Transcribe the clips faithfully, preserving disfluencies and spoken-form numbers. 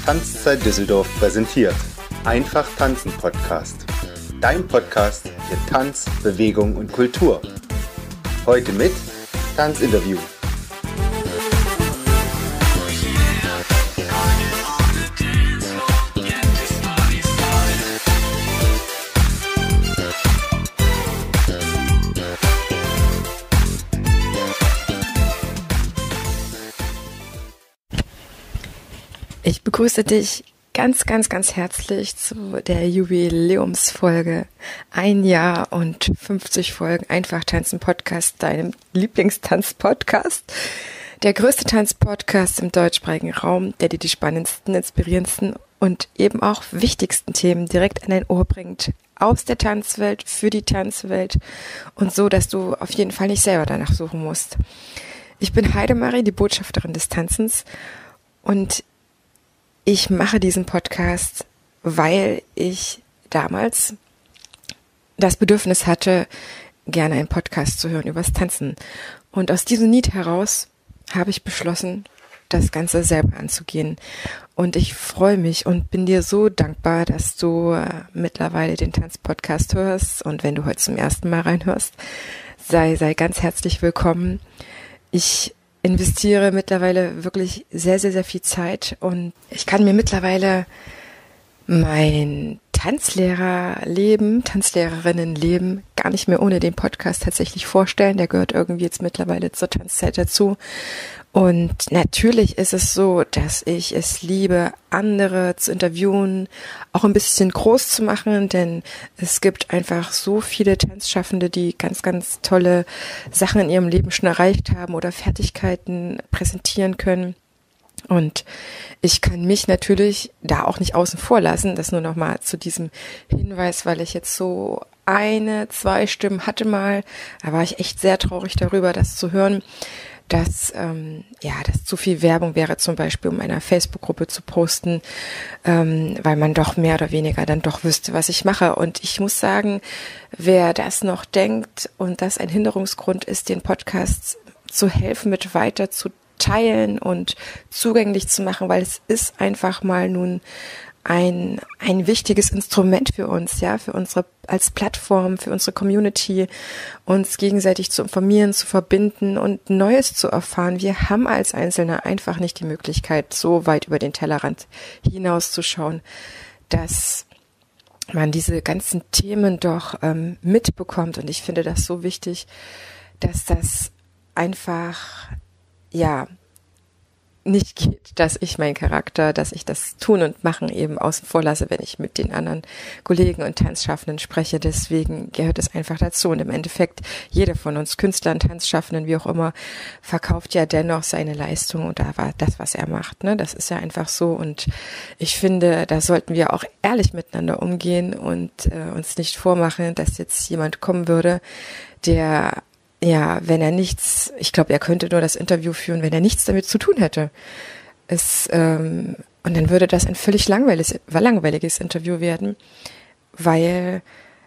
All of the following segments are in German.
Tanzzeit Düsseldorf präsentiert Einfach Tanzen Podcast. Dein Podcast für Tanz, Bewegung und Kultur. Heute mit Tanzinterview. Ich begrüße dich ganz, ganz, ganz herzlich zu der Jubiläumsfolge. Ein Jahr und fünfzig Folgen Einfach Tanzen Podcast, deinem Lieblingstanz-Podcast. Der größte Tanz-Podcast im deutschsprachigen Raum, der dir die spannendsten, inspirierendsten und eben auch wichtigsten Themen direkt an dein Ohr bringt. Aus der Tanzwelt, für die Tanzwelt und so, dass du auf jeden Fall nicht selber danach suchen musst. Ich bin Heidemarie, die Botschafterin des Tanzens, und ich mache diesen Podcast, weil ich damals das Bedürfnis hatte, gerne einen Podcast zu hören übers Tanzen. Und aus diesem Need heraus habe ich beschlossen, das Ganze selber anzugehen. Und ich freue mich und bin dir so dankbar, dass du äh, mittlerweile den Tanzpodcast hörst. Und wenn du heute zum ersten Mal reinhörst, sei, sei ganz herzlich willkommen. Ich investiere mittlerweile wirklich sehr, sehr, sehr viel Zeit und ich kann mir mittlerweile mein Tanzlehrerleben, Tanzlehrerinnenleben gar nicht mehr ohne den Podcast tatsächlich vorstellen. Der gehört irgendwie jetzt mittlerweile zur Tanzzeit dazu. Und natürlich ist es so, dass ich es liebe, andere zu interviewen, auch ein bisschen groß zu machen, denn es gibt einfach so viele Tanzschaffende, die ganz, ganz tolle Sachen in ihrem Leben schon erreicht haben oder Fertigkeiten präsentieren können. Und ich kann mich natürlich da auch nicht außen vor lassen, das nur nochmal zu diesem Hinweis, weil ich jetzt so eine, zwei Stimmen hatte mal, da war ich echt sehr traurig darüber, das zu hören, dass ähm, ja, dass zu viel Werbung wäre, zum Beispiel um einer Facebook-Gruppe zu posten, ähm, weil man doch mehr oder weniger dann doch wüsste, was ich mache. Und ich muss sagen, wer das noch denkt und das ein Hinderungsgrund ist, den Podcast zu helfen, mit weiter zu teilen und zugänglich zu machen, weil es ist einfach mal nun ein ein wichtiges Instrument für uns, ja, für unsere als Plattform, für unsere Community, uns gegenseitig zu informieren, zu verbinden und Neues zu erfahren. Wir haben als Einzelne einfach nicht die Möglichkeit, so weit über den Tellerrand hinauszuschauen, dass man diese ganzen Themen doch ähm, mitbekommt. Und ich finde das so wichtig, dass das einfach, ja, nicht geht, dass ich meinen Charakter, dass ich das Tun und Machen eben außen vor lasse, wenn ich mit den anderen Kollegen und Tanzschaffenden spreche. Deswegen gehört es einfach dazu. Und im Endeffekt, jeder von uns, Künstlern, Tanzschaffenden, wie auch immer, verkauft ja dennoch seine Leistung und da war das, was er macht. Ne? Das ist ja einfach so. Und ich finde, da sollten wir auch ehrlich miteinander umgehen und äh, uns nicht vormachen, dass jetzt jemand kommen würde, der ja, wenn er nichts, ich glaube, er könnte nur das Interview führen, wenn er nichts damit zu tun hätte. Es, ähm, und dann würde das ein völlig langweiliges, langweiliges Interview werden, weil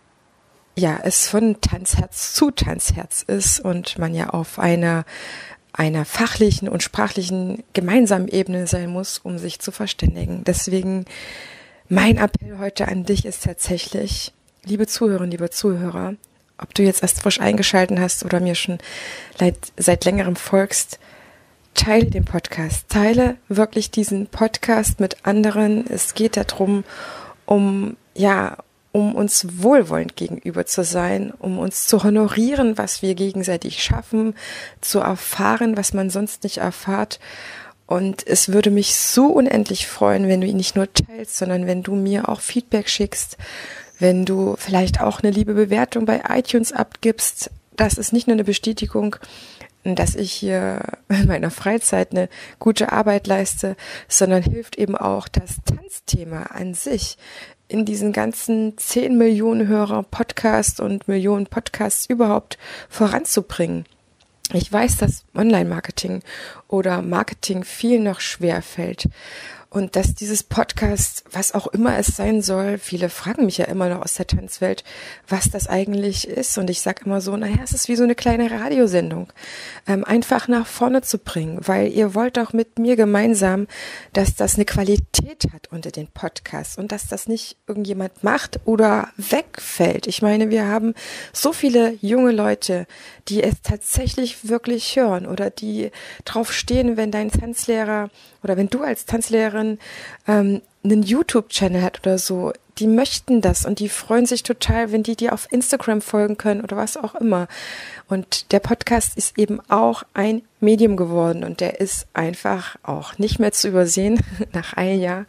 ja es von Tanzherz zu Tanzherz ist und man ja auf einer einer fachlichen und sprachlichen gemeinsamen Ebene sein muss, um sich zu verständigen. Deswegen mein Appell heute an dich ist tatsächlich, liebe Zuhörerinnen, liebe Zuhörer, ob du jetzt erst frisch eingeschaltet hast oder mir schon seit, seit längerem folgst, teile den Podcast. Teile wirklich diesen Podcast mit anderen. Es geht darum, um, ja, um uns wohlwollend gegenüber zu sein, um uns zu honorieren, was wir gegenseitig schaffen, zu erfahren, was man sonst nicht erfahrt. Und es würde mich so unendlich freuen, wenn du ihn nicht nur teilst, sondern wenn du mir auch Feedback schickst, wenn du vielleicht auch eine liebe Bewertung bei iTunes abgibst. Das ist nicht nur eine Bestätigung, dass ich hier in meiner Freizeit eine gute Arbeit leiste, sondern hilft eben auch das Tanzthema an sich in diesen ganzen zehn Millionen Hörer Podcasts und Millionen Podcasts überhaupt voranzubringen. Ich weiß, dass Online-Marketing oder Marketing viel noch schwer fällt. und dass dieses Podcast, was auch immer es sein soll, viele fragen mich ja immer noch aus der Tanzwelt, was das eigentlich ist. Und ich sage immer so, naja, es ist wie so eine kleine Radiosendung, ähm, einfach nach vorne zu bringen, weil ihr wollt auch mit mir gemeinsam, dass das eine Qualität hat unter den Podcasts und dass das nicht irgendjemand macht oder wegfällt. Ich meine, wir haben so viele junge Leute, die es tatsächlich wirklich hören oder die drauf stehen, wenn dein Tanzlehrer oder wenn du als Tanzlehrerin ähm, einen YouTube-Channel hat oder so, die möchten das und die freuen sich total, wenn die dir auf Instagram folgen können oder was auch immer. Und der Podcast ist eben auch ein Medium geworden und der ist einfach auch nicht mehr zu übersehen. Nach einem Jahr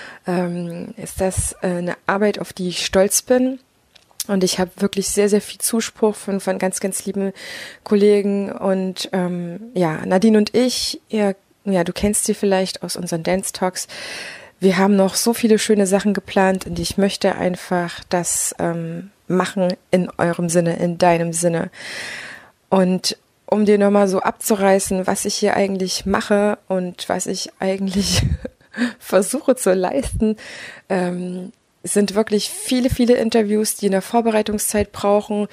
ähm, ist das äh, eine Arbeit, auf die ich stolz bin. Und ich habe wirklich sehr, sehr viel Zuspruch von, von ganz, ganz lieben Kollegen. Und ähm, ja, Nadine und ich, ihr, ja, du kennst sie vielleicht aus unseren Dance Talks. Wir haben noch so viele schöne Sachen geplant und ich möchte einfach das ähm, machen in eurem Sinne, in deinem Sinne. Und um dir nochmal so abzureißen, was ich hier eigentlich mache und was ich eigentlich versuche zu leisten, ähm, sind wirklich viele, viele Interviews, die in der Vorbereitungszeit brauchen.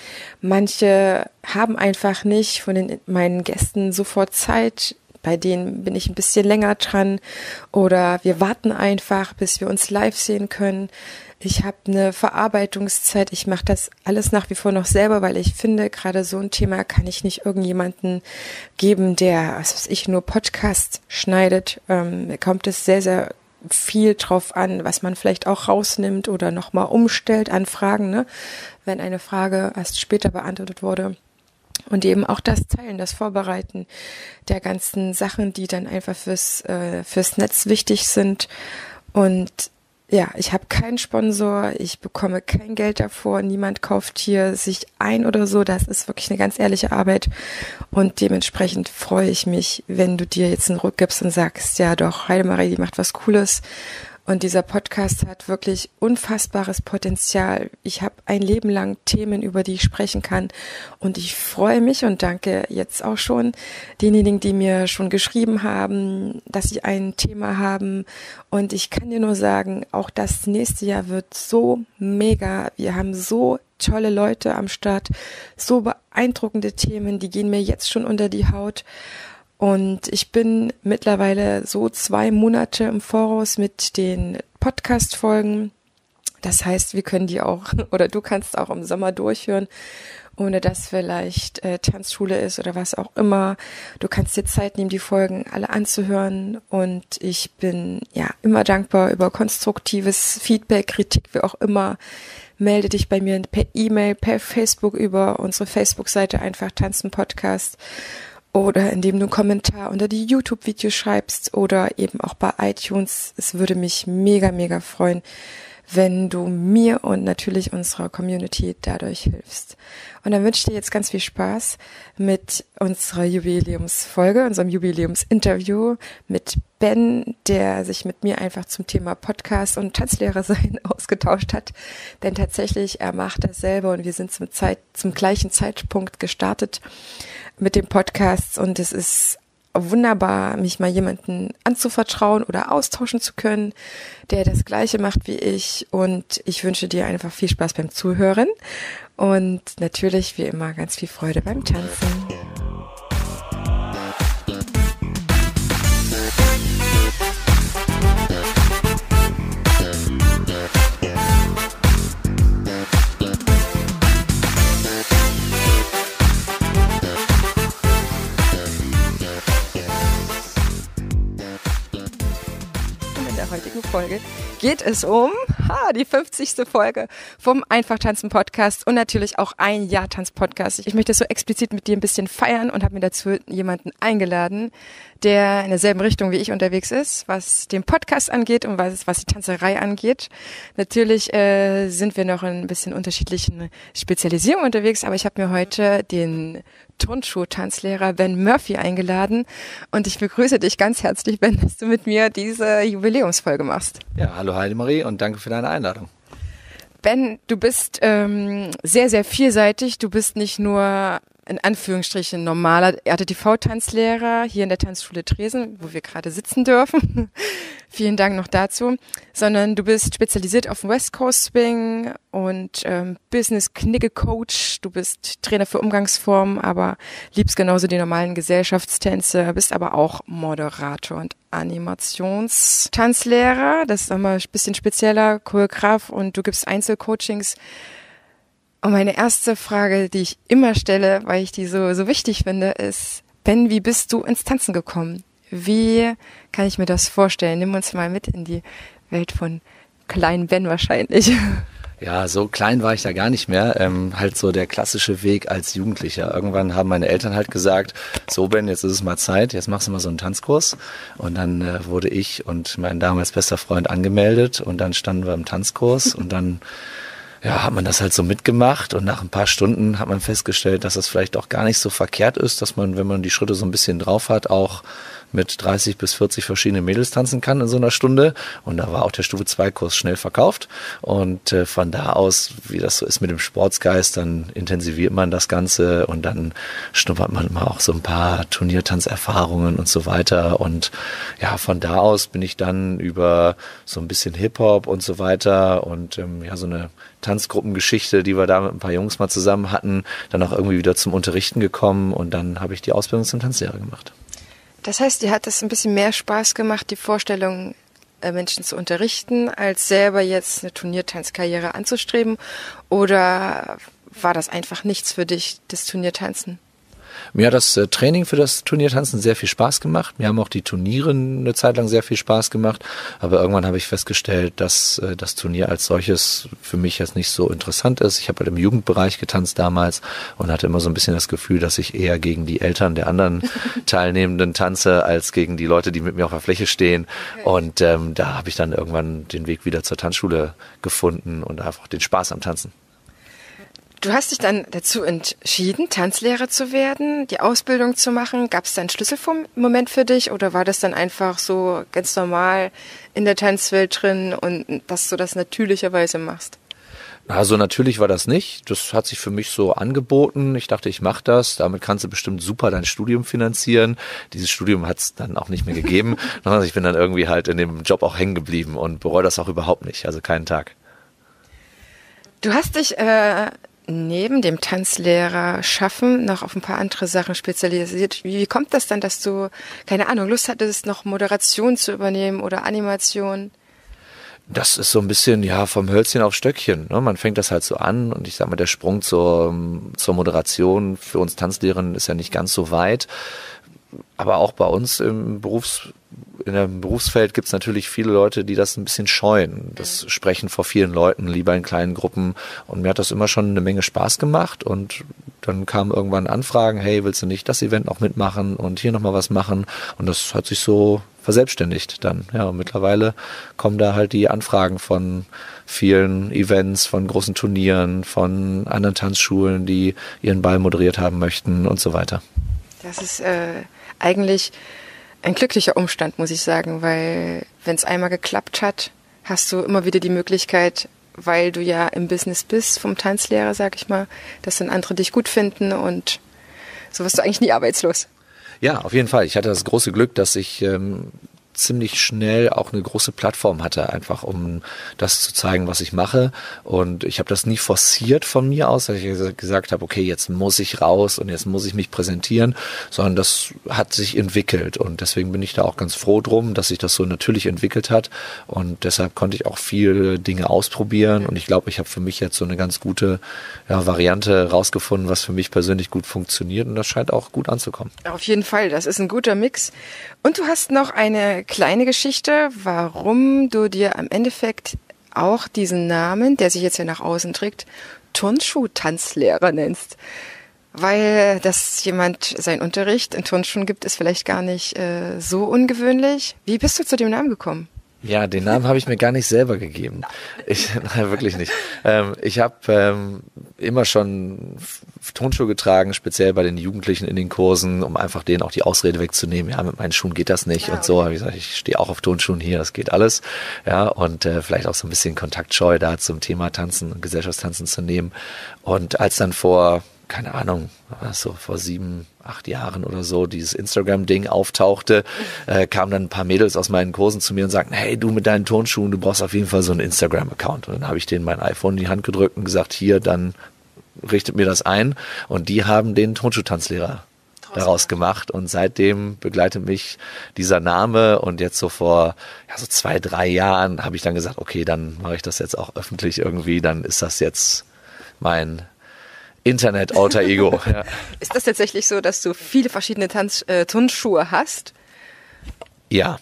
Manche haben einfach nicht von den meinen Gästen sofort Zeit. Bei denen bin ich ein bisschen länger dran. Oder wir warten einfach, bis wir uns live sehen können. Ich habe eine Verarbeitungszeit. Ich mache das alles nach wie vor noch selber, weil ich finde, gerade so ein Thema kann ich nicht irgendjemanden geben, der, was weiß ich, nur Podcast schneidet. Ähm, kommt es sehr, sehr viel drauf an, was man vielleicht auch rausnimmt oder nochmal umstellt an Fragen, ne? Wenn eine Frage erst später beantwortet wurde. Und eben auch das Teilen, das Vorbereiten der ganzen Sachen, die dann einfach fürs, äh, fürs Netz wichtig sind. Und ja, ich habe keinen Sponsor, ich bekomme kein Geld davor, niemand kauft hier sich ein oder so, das ist wirklich eine ganz ehrliche Arbeit und dementsprechend freue ich mich, wenn du dir jetzt einen Ruck gibst und sagst, ja doch, Heidemarie, die macht was Cooles und dieser Podcast hat wirklich unfassbares Potenzial. Ich habe ein Leben lang Themen, über die ich sprechen kann und ich freue mich und danke jetzt auch schon denjenigen, die mir schon geschrieben haben, dass sie ein Thema haben und ich kann dir nur sagen, auch das nächste Jahr wird so mega. Wir haben so tolle Leute am Start, so beeindruckende Themen, die gehen mir jetzt schon unter die Haut. Und ich bin mittlerweile so zwei Monate im Voraus mit den Podcast-Folgen. Das heißt, wir können die auch, oder du kannst auch im Sommer durchhören, ohne dass vielleicht äh, Tanzschule ist oder was auch immer. Du kannst dir Zeit nehmen, die Folgen alle anzuhören. Und ich bin ja immer dankbar über konstruktives Feedback, Kritik, wie auch immer. Melde dich bei mir per E-Mail, per Facebook über unsere Facebook-Seite Einfach Tanzen Podcast. Oder indem du einen Kommentar unter die YouTube-Videos schreibst oder eben auch bei iTunes. Es würde mich mega, mega freuen, wenn du mir und natürlich unserer Community dadurch hilfst. Und dann wünsche ich dir jetzt ganz viel Spaß mit unserer Jubiläumsfolge, unserem Jubiläumsinterview mit Ben, der sich mit mir einfach zum Thema Podcast und Tanzlehrer sein ausgetauscht hat. Denn tatsächlich, er macht das selber und wir sind zum Zeit, zum gleichen Zeitpunkt gestartet mit dem Podcast und es ist wunderbar, mich mal jemanden anzuvertrauen oder austauschen zu können, der das Gleiche macht wie ich und ich wünsche dir einfach viel Spaß beim Zuhören und natürlich wie immer ganz viel Freude beim Tanzen. Heutigen Folge geht es um ha, die fünfzigste Folge vom Einfach Tanzen Podcast und natürlich auch ein Jahr Tanz Podcast. Ich möchte das so explizit mit dir ein bisschen feiern und habe mir dazu jemanden eingeladen, der in derselben Richtung wie ich unterwegs ist, was den Podcast angeht und was, was die Tanzerei angeht. Natürlich äh, sind wir noch in ein bisschen unterschiedlichen Spezialisierungen unterwegs, aber ich habe mir heute den Turnschuh-Tanzlehrer Ben Murphy eingeladen und ich begrüße dich ganz herzlich, Ben, dass du mit mir diese Jubiläumsfolge machst. Ja, hallo Heidemarie und danke für deine Einladung. Ben, du bist ähm, sehr, sehr vielseitig. Du bist nicht nur in Anführungsstrichen normaler R T T V-Tanzlehrer hier in der Tanzschule Dresden, wo wir gerade sitzen dürfen. Vielen Dank noch dazu. Sondern du bist spezialisiert auf West Coast Swing und ähm, Business-Knigge-Coach. Du bist Trainer für Umgangsformen, aber liebst genauso die normalen Gesellschaftstänze, bist aber auch Moderator und Animationstanzlehrer. Das ist nochmal ein bisschen spezieller, Choreograf, und du gibst Einzelcoachings. Und meine erste Frage, die ich immer stelle, weil ich die so, so wichtig finde, ist: Ben, wie bist du ins Tanzen gekommen? Wie kann ich mir das vorstellen? Nimm uns mal mit in die Welt von kleinen Ben wahrscheinlich. Ja, so klein war ich da gar nicht mehr. Ähm, halt so der klassische Weg als Jugendlicher. Irgendwann haben meine Eltern halt gesagt: So Ben, jetzt ist es mal Zeit, jetzt machst du mal so einen Tanzkurs. Und dann äh, wurde ich und mein damals bester Freund angemeldet und dann standen wir im Tanzkurs und dann ja, hat man das halt so mitgemacht, und nach ein paar Stunden hat man festgestellt, dass das vielleicht auch gar nicht so verkehrt ist, dass man, wenn man die Schritte so ein bisschen drauf hat, auch mit dreißig bis vierzig verschiedene Mädels tanzen kann in so einer Stunde. Und da war auch der Stufe zwei Kurs schnell verkauft. Und äh, von da aus, wie das so ist mit dem Sportsgeist, dann intensiviert man das Ganze und dann schnuppert man mal auch so ein paar Turniertanzerfahrungen und so weiter. Und ja, von da aus bin ich dann über so ein bisschen Hip-Hop und so weiter und ähm, ja, so eine Tanzgruppengeschichte, die wir da mit ein paar Jungs mal zusammen hatten, dann auch irgendwie wieder zum Unterrichten gekommen, und dann habe ich die Ausbildung zum Tanzlehrer gemacht. Das heißt, dir hat es ein bisschen mehr Spaß gemacht, die Vorstellung, Menschen zu unterrichten, als selber jetzt eine Turniertanzkarriere anzustreben? Oder war das einfach nichts für dich, das Turniertanzen? Mir hat das äh, Training für das Turniertanzen sehr viel Spaß gemacht. Mir haben auch die Turniere eine Zeit lang sehr viel Spaß gemacht. Aber irgendwann habe ich festgestellt, dass äh, das Turnier als solches für mich jetzt nicht so interessant ist. Ich habe halt im Jugendbereich getanzt damals und hatte immer so ein bisschen das Gefühl, dass ich eher gegen die Eltern der anderen Teilnehmenden tanze, als gegen die Leute, die mit mir auf der Fläche stehen. Okay. Und ähm, da habe ich dann irgendwann den Weg wieder zur Tanzschule gefunden und einfach den Spaß am Tanzen. Du hast dich dann dazu entschieden, Tanzlehrer zu werden, die Ausbildung zu machen. Gab es da einen Schlüsselmoment für dich, oder war das dann einfach so ganz normal in der Tanzwelt drin und dass du das natürlicherweise machst? Also natürlich war das nicht. Das hat sich für mich so angeboten. Ich dachte, ich mache das. Damit kannst du bestimmt super dein Studium finanzieren. Dieses Studium hat es dann auch nicht mehr gegeben. Also ich bin dann irgendwie halt in dem Job auch hängen geblieben und bereue das auch überhaupt nicht. Also keinen Tag. Du hast dich äh, neben dem Tanzlehrer schaffen noch auf ein paar andere Sachen spezialisiert. Wie kommt das dann, dass du, keine Ahnung, Lust hattest, noch Moderation zu übernehmen oder Animation? Das ist so ein bisschen, ja, vom Hölzchen auf Stöckchen. Ne? Man fängt das halt so an, und ich sag mal, der Sprung zur, zur Moderation für uns Tanzlehrerinnen ist ja nicht ganz so weit. Aber auch bei uns im Berufs, in dem Berufsfeld gibt es natürlich viele Leute, die das ein bisschen scheuen. Das Sprechen vor vielen Leuten, lieber in kleinen Gruppen. Und mir hat das immer schon eine Menge Spaß gemacht. Und dann kamen irgendwann Anfragen: Hey, willst du nicht das Event noch mitmachen und hier nochmal was machen? Und das hat sich so verselbstständigt dann. Ja, und mittlerweile kommen da halt die Anfragen von vielen Events, von großen Turnieren, von anderen Tanzschulen, die ihren Ball moderiert haben möchten und so weiter. Das ist äh, eigentlich ein glücklicher Umstand, muss ich sagen, weil wenn es einmal geklappt hat, hast du immer wieder die Möglichkeit, weil du ja im Business bist vom Tanzlehrer, sag ich mal, dass dann andere dich gut finden, und so wirst du eigentlich nie arbeitslos. Ja, auf jeden Fall. Ich hatte das große Glück, dass ich ähm, ziemlich schnell auch eine große Plattform hatte, einfach um das zu zeigen, was ich mache. Und ich habe das nie forciert von mir aus, dass ich gesagt habe, okay, jetzt muss ich raus und jetzt muss ich mich präsentieren, sondern das hat sich entwickelt. Und deswegen bin ich da auch ganz froh drum, dass sich das so natürlich entwickelt hat. Und deshalb konnte ich auch viele Dinge ausprobieren. Und ich glaube, ich habe für mich jetzt so eine ganz gute ja, Variante rausgefunden, was für mich persönlich gut funktioniert. Und das scheint auch gut anzukommen. Auf jeden Fall, das ist ein guter Mix. Und du hast noch eine kleine Geschichte, warum du dir am Endeffekt auch diesen Namen, der sich jetzt hier nach außen trägt, Turnschuh-Tanzlehrer nennst. Weil, dass jemand seinen Unterricht in Turnschuhen gibt, ist vielleicht gar nicht äh, so ungewöhnlich. Wie bist du zu dem Namen gekommen? Ja, den Namen habe ich mir gar nicht selber gegeben. Ich, nein, wirklich nicht. Ähm, ich habe ähm, immer schon Turnschuhe getragen, speziell bei den Jugendlichen in den Kursen, um einfach denen auch die Ausrede wegzunehmen. Ja, mit meinen Schuhen geht das nicht, ja, und so. Habe ich gesagt, ich stehe auch auf Turnschuhen hier, das geht alles. Ja, und äh, vielleicht auch so ein bisschen Kontaktscheu da zum Thema Tanzen und Gesellschaftstanzen zu nehmen. Und als dann vor keine Ahnung, so vor sieben, acht Jahren oder so, dieses Instagram-Ding auftauchte, äh, kamen dann ein paar Mädels aus meinen Kursen zu mir und sagten, hey, du mit deinen Turnschuhen, du brauchst auf jeden Fall so einen Instagram-Account. Und dann habe ich denen mein iPhone in die Hand gedrückt und gesagt, hier, dann richtet mir das ein. Und die haben den Turnschuhtanzlehrer daraus gemacht. Und seitdem begleitet mich dieser Name. Und jetzt so vor ja, so zwei, drei Jahren habe ich dann gesagt, okay, dann mache ich das jetzt auch öffentlich irgendwie. Dann ist das jetzt mein Internet-Alter-Ego. Ja. Ist das tatsächlich so, dass du viele verschiedene Tanz äh, Turnschuhe hast? Ja.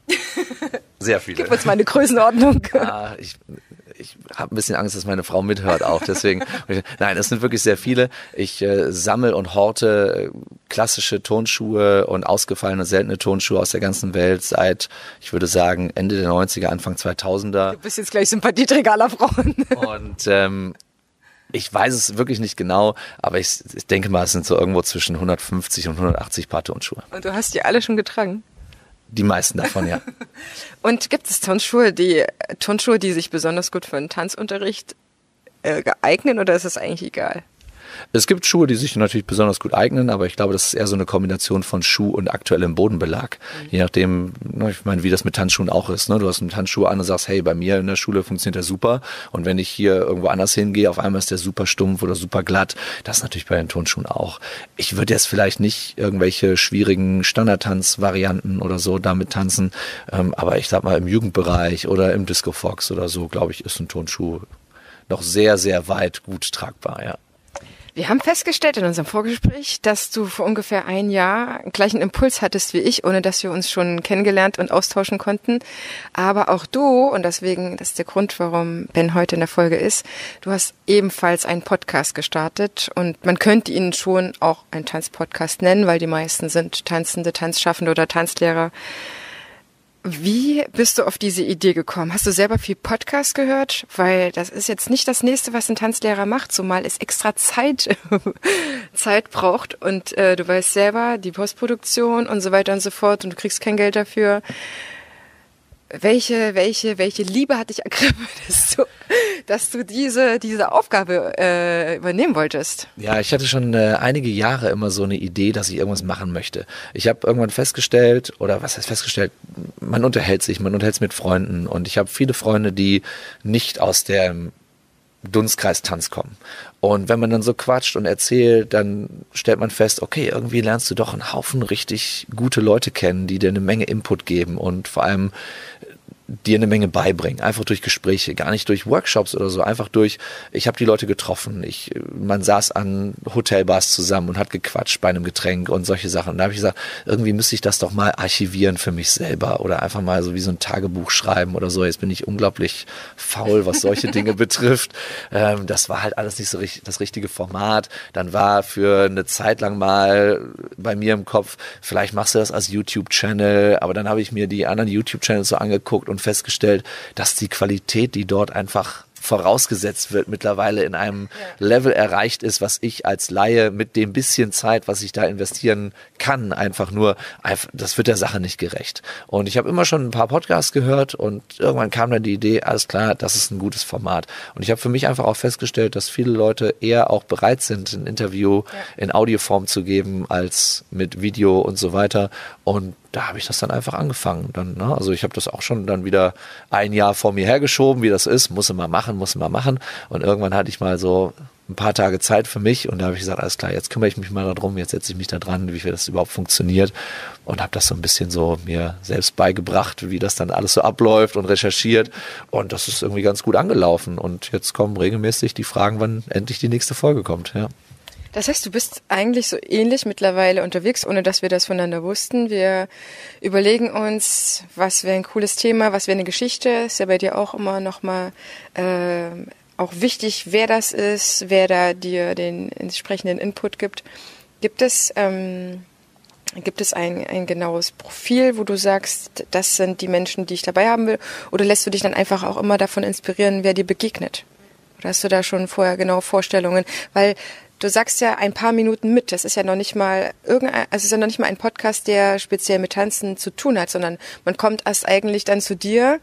Sehr viele. Gib uns mal eine Größenordnung. Ja, ich ich habe ein bisschen Angst, dass meine Frau mithört auch. Deswegen, nein, es sind wirklich sehr viele. Ich äh, sammle und horte klassische Turnschuhe und ausgefallene, seltene Turnschuhe aus der ganzen Welt seit, ich würde sagen, Ende der neunziger, Anfang zweitausender. Du bist jetzt gleich Sympathieträger aller Frauen. Und ähm, ich weiß es wirklich nicht genau, aber ich, ich denke mal, es sind so irgendwo zwischen hundertfünfzig und hundertachtzig Paar Turnschuhe. Und du hast die alle schon getragen? Die meisten davon, ja. Und gibt es Turnschuhe, die Turnschuhe, die sich besonders gut für einen Tanzunterricht äh, geeignen, oder ist es eigentlich egal? Es gibt Schuhe, die sich natürlich besonders gut eignen, aber ich glaube, das ist eher so eine Kombination von Schuh und aktuellem Bodenbelag. Mhm. Je nachdem, ich meine, wie das mit Tanzschuhen auch ist. Ne? Du hast einen Tanzschuh an und sagst, hey, bei mir in der Schule funktioniert der super. Und wenn ich hier irgendwo anders hingehe, auf einmal ist der super stumpf oder super glatt. Das ist natürlich bei den Turnschuhen auch. Ich würde jetzt vielleicht nicht irgendwelche schwierigen Standardtanzvarianten oder so damit tanzen. Aber ich sag mal, im Jugendbereich oder im Disco Fox oder so, glaube ich, ist ein Turnschuh noch sehr, sehr weit gut tragbar, ja. Wir haben festgestellt in unserem Vorgespräch, dass du vor ungefähr ein Jahr gleichen Impuls hattest wie ich, ohne dass wir uns schon kennengelernt und austauschen konnten. Aber auch du, und deswegen, das ist der Grund, warum Ben heute in der Folge ist, du hast ebenfalls einen Podcast gestartet und man könnte ihn schon auch einen Tanzpodcast nennen, weil die meisten sind Tanzende, Tanzschaffende oder Tanzlehrer. Wie bist du auf diese Idee gekommen? Hast du selber viel Podcast gehört? Weil das ist jetzt nicht das Nächste, was ein Tanzlehrer macht, zumal es extra Zeit, Zeit braucht. Und äh, du weißt selber, die Postproduktion und so weiter und so fort und du kriegst kein Geld dafür. Welche, welche, welche Liebe hat dich ergriffen, dass du, dass du diese, diese Aufgabe äh, übernehmen wolltest? Ja, ich hatte schon äh, einige Jahre immer so eine Idee, dass ich irgendwas machen möchte. Ich habe irgendwann festgestellt, oder was heißt festgestellt, man unterhält sich, man unterhält sich mit Freunden und ich habe viele Freunde, die nicht aus dem Dunstkreis Tanz kommen. Und wenn man dann so quatscht und erzählt, dann stellt man fest, okay, irgendwie lernst du doch einen Haufen richtig gute Leute kennen, die dir eine Menge Input geben und vor allem dir eine Menge beibringen, einfach durch Gespräche, gar nicht durch Workshops oder so, einfach durch, ich habe die Leute getroffen, ich, man saß an Hotelbars zusammen und hat gequatscht bei einem Getränk und solche Sachen. Und da habe ich gesagt, irgendwie müsste ich das doch mal archivieren für mich selber oder einfach mal so wie so ein Tagebuch schreiben oder so. Jetzt bin ich unglaublich faul, was solche Dinge betrifft. Ähm, das war halt alles nicht so richtig, das richtige Format. Dann war für eine Zeit lang mal bei mir im Kopf, vielleicht machst du das als YouTube-Channel, aber dann habe ich mir die anderen YouTube-Channels so angeguckt und festgestellt, dass die Qualität, die dort einfach vorausgesetzt wird, mittlerweile in einem ja. Level erreicht ist, was ich als Laie mit dem bisschen Zeit, was ich da investieren kann, einfach nur, das wird der Sache nicht gerecht. Und ich habe immer schon ein paar Podcasts gehört und irgendwann kam dann die Idee, alles klar, das ist ein gutes Format. Und ich habe für mich einfach auch festgestellt, dass viele Leute eher auch bereit sind, ein Interview ja. in Audioform zu geben, als mit Video und so weiter. Und da habe ich das dann einfach angefangen. Dann, ne? Also ich habe das auch schon dann wieder ein Jahr vor mir hergeschoben, wie das ist. Muss mal machen, muss mal machen. Und irgendwann hatte ich mal so ein paar Tage Zeit für mich und da habe ich gesagt, alles klar, jetzt kümmere ich mich mal darum, jetzt setze ich mich da dran, wie das überhaupt funktioniert und habe das so ein bisschen so mir selbst beigebracht, wie das dann alles so abläuft und recherchiert und das ist irgendwie ganz gut angelaufen und jetzt kommen regelmäßig die Fragen, wann endlich die nächste Folge kommt, ja. Das heißt, du bist eigentlich so ähnlich mittlerweile unterwegs, ohne dass wir das voneinander wussten. Wir überlegen uns, was wäre ein cooles Thema, was wäre eine Geschichte. Ist ja bei dir auch immer nochmal äh, auch wichtig, wer das ist, wer da dir den entsprechenden Input gibt. Gibt es ähm, gibt es ein, ein genaues Profil, wo du sagst, das sind die Menschen, die ich dabei haben will? Oder lässt du dich dann einfach auch immer davon inspirieren, wer dir begegnet? Oder hast du da schon vorher genaue Vorstellungen? Weil du sagst ja ein paar Minuten mit. Das ist ja noch nicht mal irgendein, also es ist ja noch nicht mal ein Podcast, der speziell mit Tanzen zu tun hat, sondern man kommt erst eigentlich dann zu dir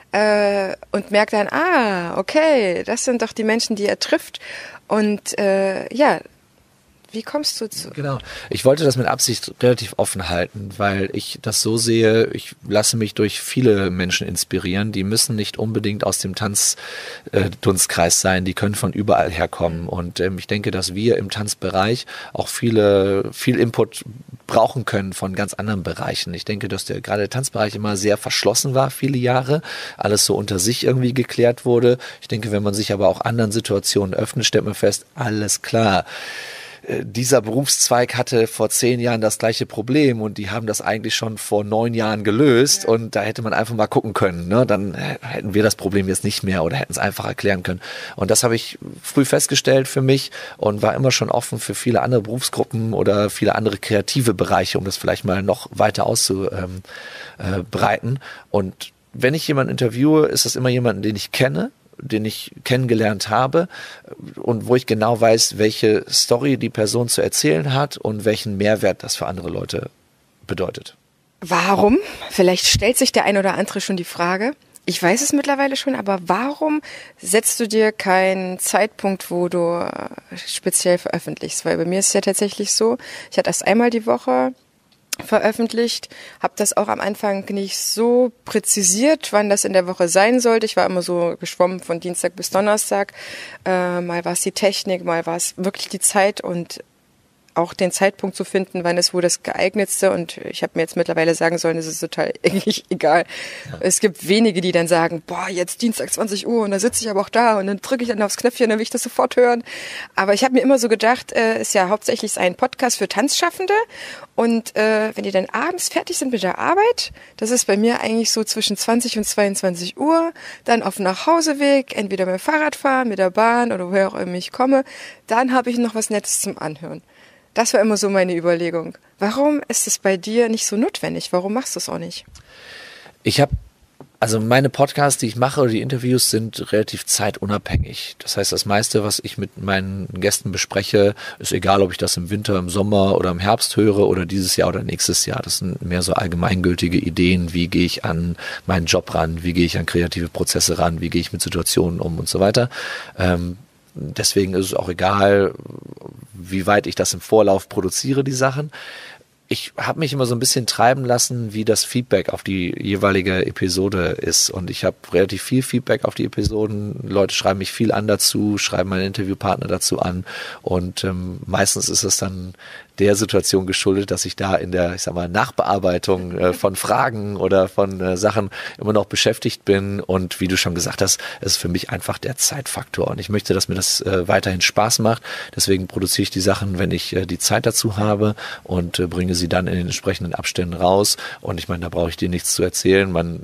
äh, und merkt dann, ah, okay, das sind doch die Menschen, die er trifft. Und äh, ja, Wie kommst du zu? Genau. Ich wollte das mit Absicht relativ offen halten, weil ich das so sehe, ich lasse mich durch viele Menschen inspirieren, die müssen nicht unbedingt aus dem Tanzdunstkreis sein, die können von überall herkommen. Und ähm, ich denke, dass wir im Tanzbereich auch viele, viel Input brauchen können von ganz anderen Bereichen. Ich denke, dass der gerade der Tanzbereich immer sehr verschlossen war, viele Jahre, alles so unter sich irgendwie geklärt wurde. Ich denke, wenn man sich aber auch anderen Situationen öffnet, stellt man fest, alles klar. Dieser Berufszweig hatte vor zehn Jahren das gleiche Problem und die haben das eigentlich schon vor neun Jahren gelöst und da hätte man einfach mal gucken können. Ne? Dann hätten wir das Problem jetzt nicht mehr oder hätten es einfach erklären können. Und das habe ich früh festgestellt für mich und war immer schon offen für viele andere Berufsgruppen oder viele andere kreative Bereiche, um das vielleicht mal noch weiter auszubreiten. Und wenn ich jemanden interviewe, ist das immer jemanden, den ich kenne, den ich kennengelernt habe und wo ich genau weiß, welche Story die Person zu erzählen hat und welchen Mehrwert das für andere Leute bedeutet. Warum? Vielleicht stellt sich der ein oder andere schon die Frage. Ich weiß es mittlerweile schon, aber warum setzt du dir keinen Zeitpunkt, wo du speziell veröffentlichst? Weil bei mir ist es ja tatsächlich so, ich hatte erst einmal die Woche veröffentlicht, habe das auch am Anfang nicht so präzisiert, wann das in der Woche sein sollte. Ich war immer so geschwommen von Dienstag bis Donnerstag. Äh, mal war es die Technik, mal war es wirklich die Zeit und auch den Zeitpunkt zu finden, wann ist wohl das geeignetste. Und ich habe mir jetzt mittlerweile sagen sollen, es ist total eigentlich egal. Ja. Es gibt wenige, die dann sagen, boah, jetzt Dienstag zwanzig Uhr und da sitze ich aber auch da und dann drücke ich dann aufs Knöpfchen, dann will ich das sofort hören. Aber ich habe mir immer so gedacht, äh, ist ja hauptsächlich ein Podcast für Tanzschaffende. Und äh, wenn die dann abends fertig sind mit der Arbeit, das ist bei mir eigentlich so zwischen zwanzig und zweiundzwanzig Uhr, dann auf dem Nachhauseweg, entweder mit dem Fahrrad fahren, mit der Bahn oder woher auch immer ich komme, dann habe ich noch was Nettes zum Anhören. Das war immer so meine Überlegung. Warum ist es bei dir nicht so notwendig? Warum machst du es auch nicht? Ich habe, also meine Podcasts, die ich mache oder die Interviews sind relativ zeitunabhängig. Das heißt, das meiste, was ich mit meinen Gästen bespreche, ist egal, ob ich das im Winter, im Sommer oder im Herbst höre oder dieses Jahr oder nächstes Jahr. Das sind mehr so allgemeingültige Ideen. Wie gehe ich an meinen Job ran? Wie gehe ich an kreative Prozesse ran? Wie gehe ich mit Situationen um und so weiter? Ähm, Deswegen ist es auch egal, wie weit ich das im Vorlauf produziere, die Sachen. Ich habe mich immer so ein bisschen treiben lassen, wie das Feedback auf die jeweilige Episode ist. Und ich habe relativ viel Feedback auf die Episoden. Leute schreiben mich viel an dazu, schreiben meine Interviewpartner dazu an. Und ähm, meistens ist es dann der Situation geschuldet, dass ich da in der, ich sag mal, Nachbearbeitung äh, von Fragen oder von äh, Sachen immer noch beschäftigt bin. Und wie du schon gesagt hast, ist für mich einfach der Zeitfaktor. Und ich möchte, dass mir das äh, weiterhin Spaß macht. Deswegen produziere ich die Sachen, wenn ich äh, die Zeit dazu habe und äh, bringe sie dann in den entsprechenden Abständen raus. Und ich meine, da brauche ich dir nichts zu erzählen. Man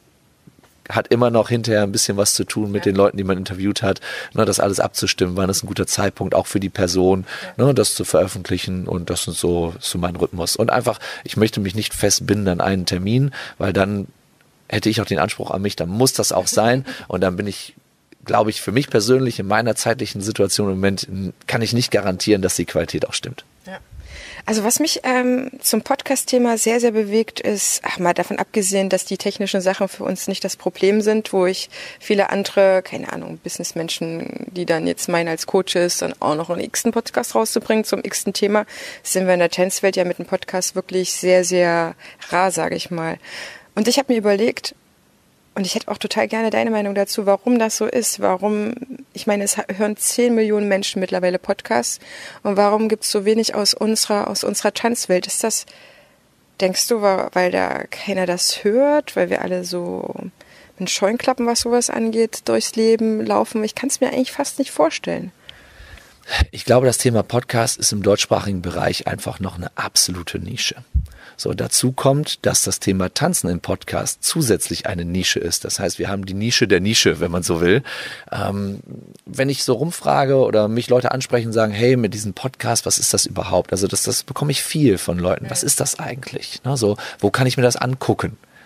hat immer noch hinterher ein bisschen was zu tun mit ja. den Leuten, die man interviewt hat, ne, das alles abzustimmen, wann ist ein guter Zeitpunkt auch für die Person, ja. ne, das zu veröffentlichen und das ist so, so mein Rhythmus. Und einfach, ich möchte mich nicht festbinden an einen Termin, weil dann hätte ich auch den Anspruch an mich, dann muss das auch sein und dann bin ich, glaube ich, für mich persönlich in meiner zeitlichen Situation im Moment kann ich nicht garantieren, dass die Qualität auch stimmt. Ja. Also was mich ähm, zum Podcast-Thema sehr, sehr bewegt ist, ach mal davon abgesehen, dass die technischen Sachen für uns nicht das Problem sind, wo ich viele andere, keine Ahnung, Businessmenschen, die dann jetzt meinen als Coaches, dann auch noch einen x-ten Podcast rauszubringen zum x-ten Thema, sind wir in der Tanzwelt ja mit dem Podcast wirklich sehr, sehr rar, sage ich mal. Und ich habe mir überlegt, und ich hätte auch total gerne deine Meinung dazu, warum das so ist. Warum, ich meine, es hören zehn Millionen Menschen mittlerweile Podcasts. Und warum gibt es so wenig aus unserer, aus unserer Tanzwelt? Ist das, denkst du, weil da keiner das hört? Weil wir alle so mit Scheuklappen, was sowas angeht, durchs Leben laufen? Ich kann es mir eigentlich fast nicht vorstellen. Ich glaube, das Thema Podcast ist im deutschsprachigen Bereich einfach noch eine absolute Nische. So, dazu kommt, dass das Thema Tanzen im Podcast zusätzlich eine Nische ist. Das heißt, wir haben die Nische der Nische, wenn man so will. Ähm, wenn ich so rumfrage oder mich Leute ansprechen und sagen, hey, mit diesem Podcast, was ist das überhaupt? Also das, das bekomme ich viel von Leuten. Was ist das eigentlich? Na, so, wo kann ich mir das angucken?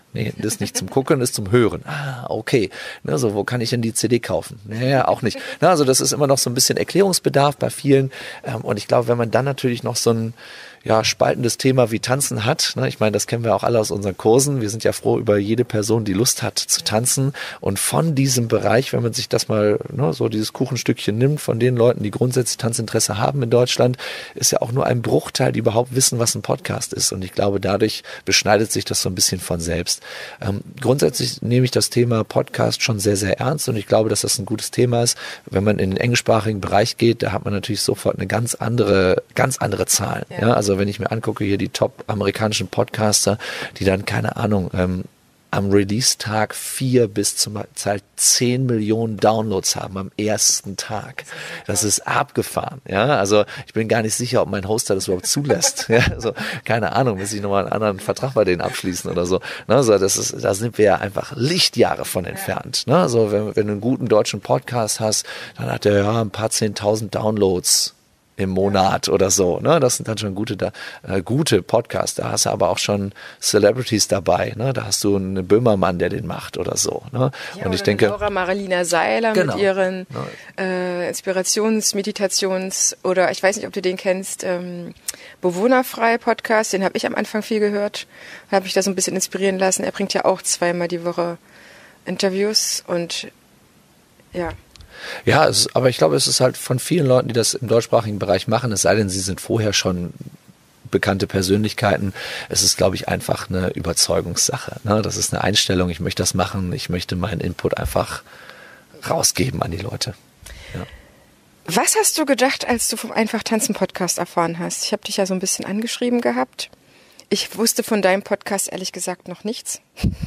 Nee, das ist nicht zum Gucken, das ist zum Hören. Ah, okay. Ne, so, wo kann ich denn die C D kaufen? Naja, auch nicht. Na, also das ist immer noch so ein bisschen Erklärungsbedarf bei vielen. Ähm, und ich glaube, wenn man dann natürlich noch so ein ja, spaltendes Thema wie Tanzen hat. Ne? Ich meine, das kennen wir auch alle aus unseren Kursen. Wir sind ja froh über jede Person, die Lust hat zu tanzen. Und von diesem Bereich, wenn man sich das mal, ne, so dieses Kuchenstückchen nimmt, von den Leuten, die grundsätzlich Tanzinteresse haben in Deutschland, ist ja auch nur ein Bruchteil, die überhaupt wissen, was ein Podcast ist. Und ich glaube, dadurch beschneidet sich das so ein bisschen von selbst. Ähm, grundsätzlich nehme ich das Thema Podcast schon sehr, sehr ernst. Und ich glaube, dass das ein gutes Thema ist. Wenn man in den englischsprachigen Bereich geht, da hat man natürlich sofort eine ganz andere, ganz andere Zahlen. Ja. Ja, also Also wenn ich mir angucke, hier die top amerikanischen Podcaster, die dann, keine Ahnung, ähm, am Release-Tag vier bis zum Teil zehn Millionen Downloads haben am ersten Tag. Das ist abgefahren. Ja, also ich bin gar nicht sicher, ob mein Hoster das überhaupt zulässt. Ja, also keine Ahnung, muss ich nochmal einen anderen Vertrag bei denen abschließen oder so. Ne, also das ist, da sind wir ja einfach Lichtjahre von entfernt. Ne, also wenn, wenn du einen guten deutschen Podcast hast, dann hat der ja ein paar zehntausend Downloads im Monat oder so, ne? Das sind dann schon gute, da, äh, gute Podcasts. Da hast du aber auch schon Celebrities dabei, ne? Da hast du einen Böhmermann, der den macht oder so, ne? Ja, und ich denke, Laura Marilina Seiler genau, mit ihren ja. äh, Inspirations-, Meditations- oder ich weiß nicht, ob du den kennst, ähm, Bewohnerfrei Podcast, den habe ich am Anfang viel gehört, habe mich da so ein bisschen inspirieren lassen. Er bringt ja auch zweimal die Woche Interviews und ja. Ja, es, aber ich glaube, es ist halt von vielen Leuten, die das im deutschsprachigen Bereich machen, es sei denn, sie sind vorher schon bekannte Persönlichkeiten. Es ist, glaube ich, einfach eine Überzeugungssache. Ne? Das ist eine Einstellung, ich möchte das machen, ich möchte meinen Input einfach rausgeben an die Leute. Ja. Was hast du gedacht, als du vom Einfach Tanzen Podcast erfahren hast? Ich habe dich ja so ein bisschen angeschrieben gehabt. Ich wusste von deinem Podcast ehrlich gesagt noch nichts.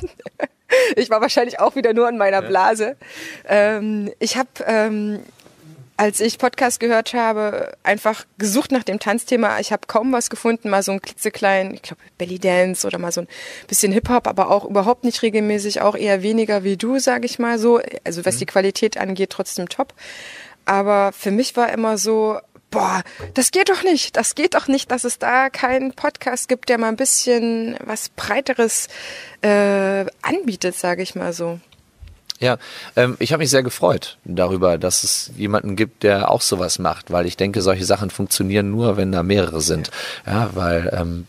Ich war wahrscheinlich auch wieder nur in meiner Blase. Ja. Ähm, ich habe, ähm, als ich Podcast gehört habe, einfach gesucht nach dem Tanzthema. Ich habe kaum was gefunden, mal so einen klitzekleinen, ich glaube Belly Dance oder mal so ein bisschen Hip-Hop, aber auch überhaupt nicht regelmäßig, auch eher weniger wie du, sage ich mal so. Also was mhm. die Qualität angeht, trotzdem top. Aber für mich war immer so, boah, das geht doch nicht, das geht doch nicht, dass es da keinen Podcast gibt, der mal ein bisschen was Breiteres äh, anbietet, sage ich mal so. Ja, ähm, ich habe mich sehr gefreut darüber, dass es jemanden gibt, der auch sowas macht, weil ich denke, solche Sachen funktionieren nur, wenn da mehrere sind. Ja, weil ähm,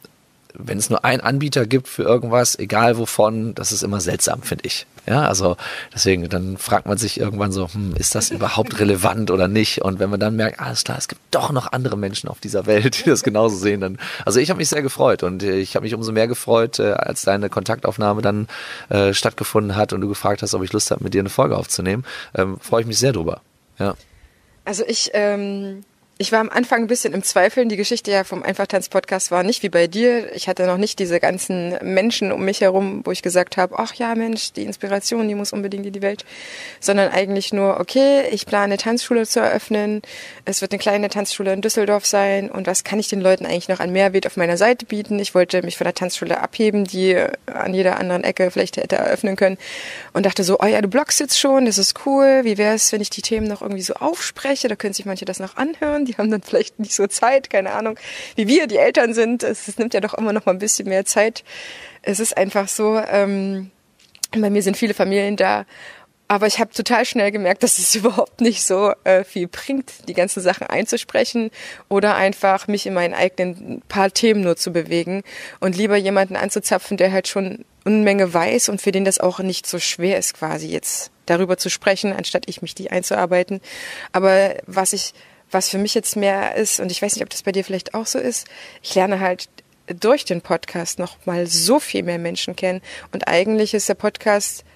wenn es nur einen Anbieter gibt für irgendwas, egal wovon, das ist immer seltsam, finde ich. Ja, also deswegen, dann fragt man sich irgendwann so, hm, ist das überhaupt relevant oder nicht? Und wenn man dann merkt, alles klar, es gibt doch noch andere Menschen auf dieser Welt, die das genauso sehen, dann, also ich habe mich sehr gefreut und ich habe mich umso mehr gefreut, äh, als deine Kontaktaufnahme dann äh, stattgefunden hat und du gefragt hast, ob ich Lust habe, mit dir eine Folge aufzunehmen. Ähm, freue ich mich sehr drüber. Ja. Also ich, ähm Ich war am Anfang ein bisschen im Zweifeln. Die Geschichte ja vom Einfachtanz-Podcast war nicht wie bei dir. Ich hatte noch nicht diese ganzen Menschen um mich herum, wo ich gesagt habe, ach ja Mensch, die Inspiration, die muss unbedingt in die Welt. Sondern eigentlich nur, okay, ich plane eine Tanzschule zu eröffnen. Es wird eine kleine Tanzschule in Düsseldorf sein. Und was kann ich den Leuten eigentlich noch an Mehrwert auf meiner Seite bieten? Ich wollte mich von der Tanzschule abheben, die an jeder anderen Ecke vielleicht hätte eröffnen können. Und dachte so, oh ja, du bloggst jetzt schon, das ist cool. Wie wäre es, wenn ich die Themen noch irgendwie so aufspreche? Da können sich manche das noch anhören. Die haben dann vielleicht nicht so Zeit, keine Ahnung, wie wir, die Eltern sind. Es, es nimmt ja doch immer noch mal ein bisschen mehr Zeit. Es ist einfach so, ähm, bei mir sind viele Familien da, aber ich habe total schnell gemerkt, dass es überhaupt nicht so äh, viel bringt, die ganzen Sachen einzusprechen oder einfach mich in meinen eigenen paar Themen nur zu bewegen und lieber jemanden anzuzapfen, der halt schon Unmenge weiß und für den das auch nicht so schwer ist, quasi jetzt darüber zu sprechen, anstatt ich mich die einzuarbeiten. Aber was ich Was für mich jetzt mehr ist, und ich weiß nicht, ob das bei dir vielleicht auch so ist, ich lerne halt durch den Podcast noch mal so viel mehr Menschen kennen. Und eigentlich ist der Podcast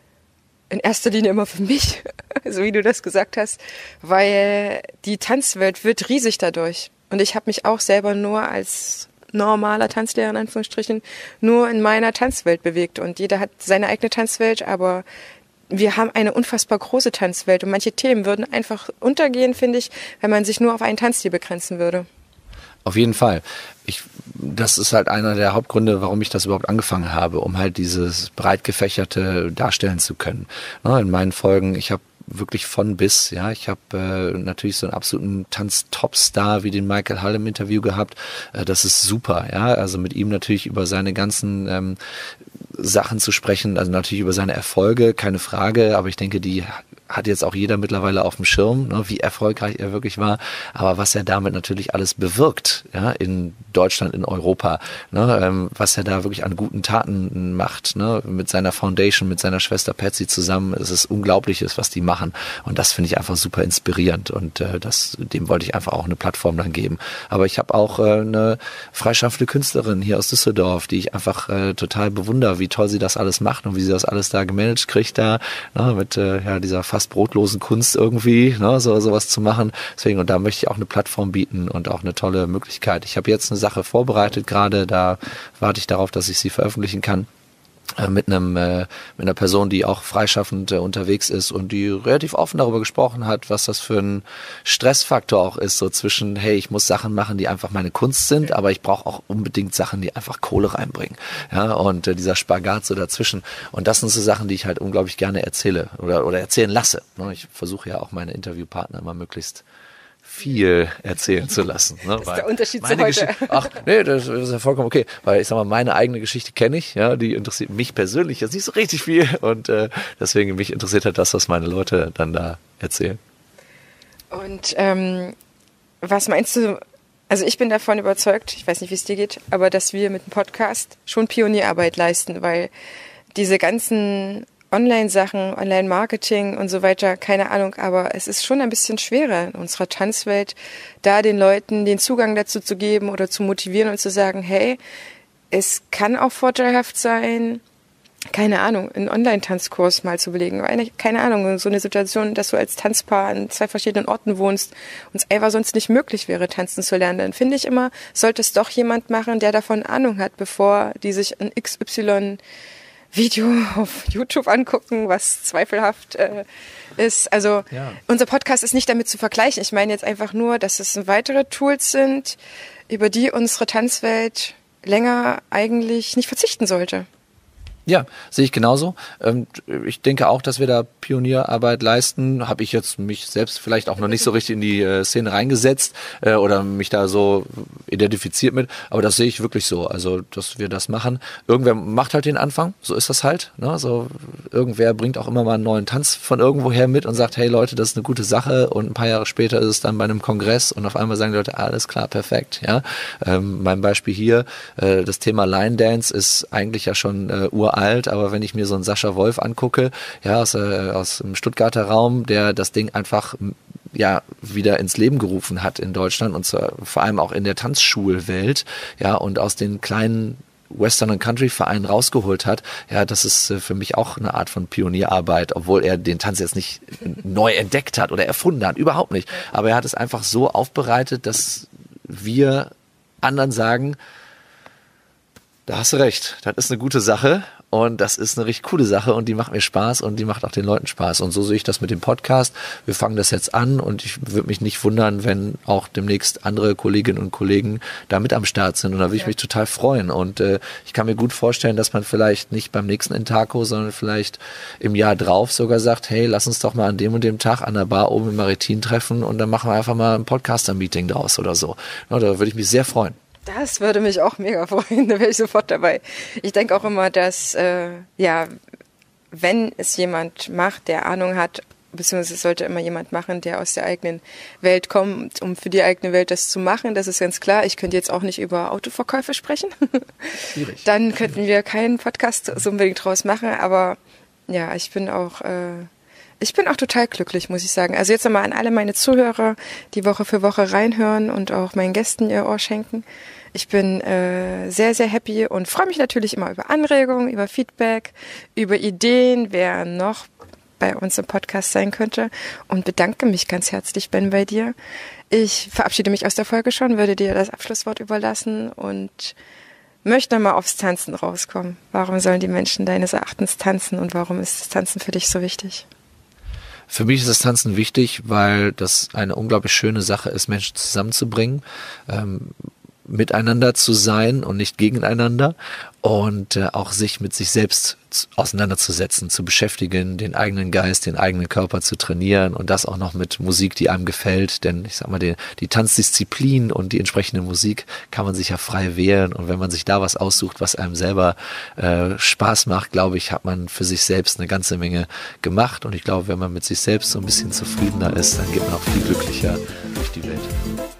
in erster Linie immer für mich, so wie du das gesagt hast, weil die Tanzwelt wird riesig dadurch. Und ich habe mich auch selber nur als normaler Tanzlehrer, in Anführungsstrichen, nur in meiner Tanzwelt bewegt. Und jeder hat seine eigene Tanzwelt, aber wir haben eine unfassbar große Tanzwelt und manche Themen würden einfach untergehen, finde ich, wenn man sich nur auf einen Tanzstil begrenzen würde. Auf jeden Fall. Ich, das ist halt einer der Hauptgründe, warum ich das überhaupt angefangen habe, um halt dieses breit gefächerte darstellen zu können. In meinen Folgen, ich habe wirklich von bis. Ja, ich habe äh, natürlich so einen absoluten Tanz-Topstar wie den Michael Hull im Interview gehabt. Äh, das ist super. Ja, also mit ihm natürlich über seine ganzen ähm, Sachen zu sprechen, also natürlich über seine Erfolge, keine Frage, aber ich denke, die hat jetzt auch jeder mittlerweile auf dem Schirm, ne, wie erfolgreich er wirklich war, aber was er damit natürlich alles bewirkt, ja, in Deutschland, in Europa, ne, ähm, was er da wirklich an guten Taten macht, ne, mit seiner Foundation, mit seiner Schwester Patsy zusammen, es ist Unglaubliches, was die machen, und das finde ich einfach super inspirierend, und äh, das, dem wollte ich einfach auch eine Plattform dann geben. Aber ich habe auch äh, eine freischaffende Künstlerin hier aus Düsseldorf, die ich einfach äh, total bewundere, wie toll sie das alles macht und wie sie das alles da gemanagt kriegt, da, ne, mit äh, ja, dieser fast brotlosen Kunst irgendwie, ne, so sowas zu machen. Deswegen, und da möchte ich auch eine Plattform bieten und auch eine tolle Möglichkeit. Ich habe jetzt eine Sache vorbereitet gerade, da warte ich darauf, dass ich sie veröffentlichen kann. Mit einem äh, mit einer Person, die auch freischaffend äh, unterwegs ist und die relativ offen darüber gesprochen hat, was das für ein Stressfaktor auch ist, so zwischen, hey, ich muss Sachen machen, die einfach meine Kunst sind, aber ich brauche auch unbedingt Sachen, die einfach Kohle reinbringen. Ja, und äh, dieser Spagat so dazwischen. Und das sind so Sachen, die ich halt unglaublich gerne erzähle oder oder erzählen lasse. Ich versuche ja auch meine Interviewpartner immer möglichst viel erzählen zu lassen. Ne? Das ist der Unterschied zu heute. Geschichte, ach, nee, das ist ja vollkommen okay, weil ich sag mal, meine eigene Geschichte kenne ich, ja, die interessiert mich persönlich jetzt nicht so richtig viel, und äh, deswegen mich interessiert halt das, was meine Leute dann da erzählen. Und ähm, was meinst du, also ich bin davon überzeugt, ich weiß nicht, wie es dir geht, aber dass wir mit dem Podcast schon Pionierarbeit leisten, weil diese ganzen Online-Sachen, Online-Marketing und so weiter, keine Ahnung, aber es ist schon ein bisschen schwerer in unserer Tanzwelt, da den Leuten den Zugang dazu zu geben oder zu motivieren und zu sagen, hey, es kann auch vorteilhaft sein, keine Ahnung, einen Online-Tanzkurs mal zu belegen. Keine Ahnung, so eine Situation, dass du als Tanzpaar an zwei verschiedenen Orten wohnst und es einfach sonst nicht möglich wäre, tanzen zu lernen. Dann finde ich immer, sollte es doch jemand machen, der davon Ahnung hat, bevor die sich ein X Y Video auf YouTube angucken, was zweifelhaft äh, ist. Also ja. Unser Podcast ist nicht damit zu vergleichen. Ich meine jetzt einfach nur, dass es weitere Tools sind, über die unsere Tanzwelt länger eigentlich nicht verzichten sollte. Ja, sehe ich genauso. Ich denke auch, dass wir da Pionierarbeit leisten. Habe ich jetzt mich selbst vielleicht auch noch nicht so richtig in die äh, Szene reingesetzt äh, oder mich da so identifiziert mit. Aber das sehe ich wirklich so. Also, dass wir das machen. Irgendwer macht halt den Anfang. So ist das halt. Ne? So, irgendwer bringt auch immer mal einen neuen Tanz von irgendwoher mit und sagt, hey Leute, das ist eine gute Sache. Und ein paar Jahre später ist es dann bei einem Kongress und auf einmal sagen die Leute, alles klar, perfekt. Ja, ähm, mein Beispiel hier, äh, das Thema Line Dance ist eigentlich ja schon äh, uralt. Alt, aber wenn ich mir so einen Sascha Wolf angucke, ja, aus, äh, aus dem Stuttgarter Raum, der das Ding einfach ja wieder ins Leben gerufen hat in Deutschland und zwar vor allem auch in der Tanzschulwelt, ja, und aus den kleinen Western- und Country-Verein rausgeholt hat, ja, das ist äh, für mich auch eine Art von Pionierarbeit, obwohl er den Tanz jetzt nicht neu entdeckt hat oder erfunden hat, überhaupt nicht. Aber er hat es einfach so aufbereitet, dass wir anderen sagen, da hast du recht, das ist eine gute Sache und das ist eine richtig coole Sache und die macht mir Spaß und die macht auch den Leuten Spaß. Und so sehe ich das mit dem Podcast. Wir fangen das jetzt an und ich würde mich nicht wundern, wenn auch demnächst andere Kolleginnen und Kollegen da mit am Start sind. Und da würde ich mich total freuen. Und äh, ich kann mir gut vorstellen, dass man vielleicht nicht beim nächsten Intaco, sondern vielleicht im Jahr drauf sogar sagt, hey, lass uns doch mal an dem und dem Tag an der Bar oben im Maritim treffen und dann machen wir einfach mal ein Podcaster-Meeting draus oder so. Ja, da würde ich mich sehr freuen. Das würde mich auch mega freuen, da wäre ich sofort dabei. Ich denke auch immer, dass, äh, ja, wenn es jemand macht, der Ahnung hat, beziehungsweise es sollte immer jemand machen, der aus der eigenen Welt kommt, um für die eigene Welt das zu machen, das ist ganz klar. Ich könnte jetzt auch nicht über Autoverkäufe sprechen. Schwierig. Dann könnten wir keinen Podcast so unbedingt draus machen, aber ja, ich bin auch... Äh, Ich bin auch total glücklich, muss ich sagen. Also jetzt nochmal an alle meine Zuhörer, die Woche für Woche reinhören und auch meinen Gästen ihr Ohr schenken. Ich bin äh, sehr, sehr happy und freue mich natürlich immer über Anregungen, über Feedback, über Ideen, wer noch bei uns im Podcast sein könnte und bedanke mich ganz herzlich, Ben, bei dir. Ich verabschiede mich aus der Folge schon, würde dir das Abschlusswort überlassen und möchte mal aufs Tanzen rauskommen. Warum sollen die Menschen deines Erachtens tanzen und warum ist das Tanzen für dich so wichtig? Für mich ist das Tanzen wichtig, weil das eine unglaublich schöne Sache ist, Menschen zusammenzubringen. Ähm, miteinander zu sein und nicht gegeneinander und äh, auch sich mit sich selbst auseinanderzusetzen, zu beschäftigen, den eigenen Geist, den eigenen Körper zu trainieren und das auch noch mit Musik, die einem gefällt, denn ich sag mal, die, die Tanzdisziplin und die entsprechende Musik kann man sich ja frei wählen und wenn man sich da was aussucht, was einem selber äh, Spaß macht, glaube ich, hat man für sich selbst eine ganze Menge gemacht und ich glaube, wenn man mit sich selbst so ein bisschen zufriedener ist, dann geht man auch viel glücklicher durch die Welt.